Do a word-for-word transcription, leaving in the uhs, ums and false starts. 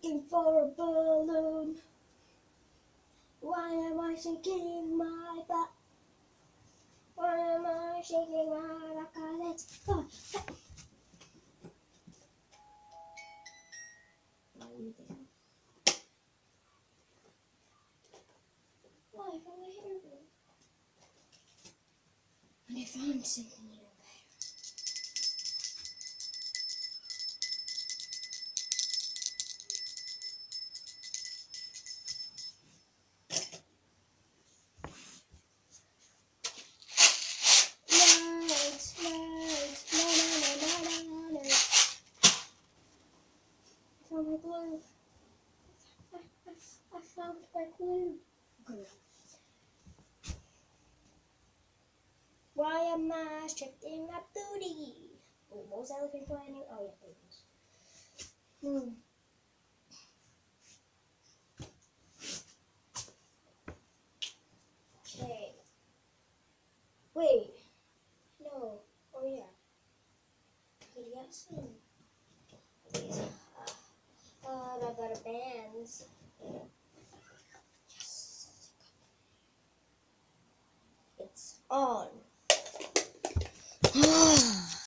looking for a balloon. Why am I shaking my butt? Why am I shaking my butt? 'Cause it's fun. Why are you there? Why? I found my hair glue. And I found something even better. Lights, lights, la la la la la lights. I found my glue. I, I, I found my glue. Glue. Why am I stripping my booty? Oh, what was I looking for anyway? Oh yeah, babies. Hmm. Okay. Wait. No. Oh yeah. Could you get some of these uh, uh, rubber bands? Yes. It's on.